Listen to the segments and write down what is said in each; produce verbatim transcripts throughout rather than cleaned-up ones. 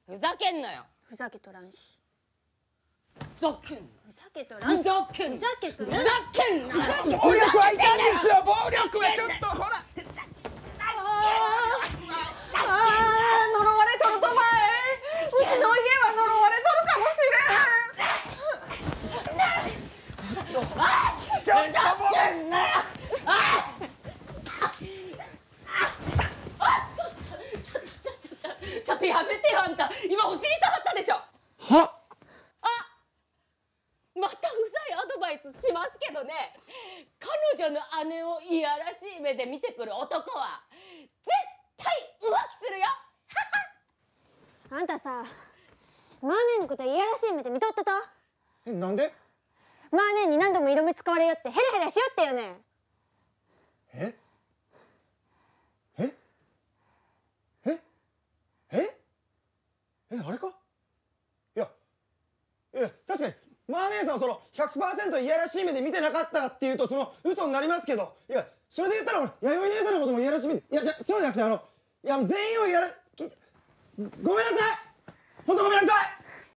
ふざけんなよ。 ふざけとらんし。 ふざけんな。 ふざけとらん。 ふざけんな。 ふざけとらん。 ふざけんな。 暴力はいかんですよ。暴力はちょっとほら。 ああ、呪われとるとまえ。うちの家は呪われとるかもしれん。 ああ、ちょっとふざけんなよ。ああ。あ、ちょっとちょっとちょっとちょっとちょっとやめてよあんた。今お尻触ったでしょ。 は。 またうざいアドバイスしますけどね、彼女の姉をいやらしい目で見てくる男は絶対浮気するよ。 あんたさ、マーネーのことはいやらしい目で見とってた？ え、なんで？ マーネーに何度も色目使われよってヘラヘラしよってよね。 え？え？え？え？え、あれか？いや、いや確かにマー姉さんはその ひゃくパーセント いやらしい目で見てなかったっていうとその嘘になりますけど、いやそれで言ったら俺弥生姉さんのこともいやらしい目で、いやじゃそうじゃなくてあのいや全員をいやらきごめんなさい、本当ごめんなさい。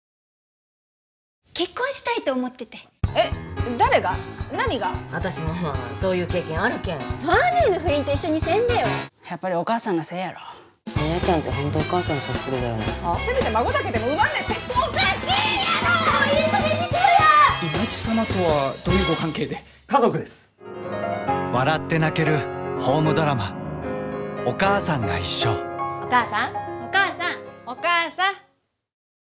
結婚したいと思ってて。 え、誰が？何が？ 私もまあそういう経験あるけん。 マーネーの不倫と一緒にせんでよ。 やっぱりお母さんのせいやろ。 姉ちゃんって本当お母さんそっくりだよね。 せめて孫だけでも奪わねって。おかしいやろ。いい加減にしろや。 今市様とはどういうご関係で？ 家族です。 笑って泣けるホームドラマ「お母さんが一緒」。 お母さん、お母さん、 お母さん。